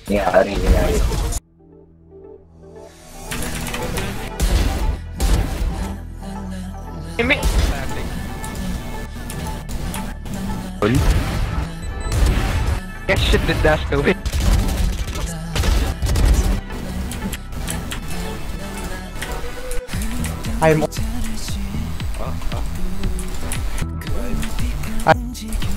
Nangyari. Hindi. Yes, shit, the dash to it. I'm.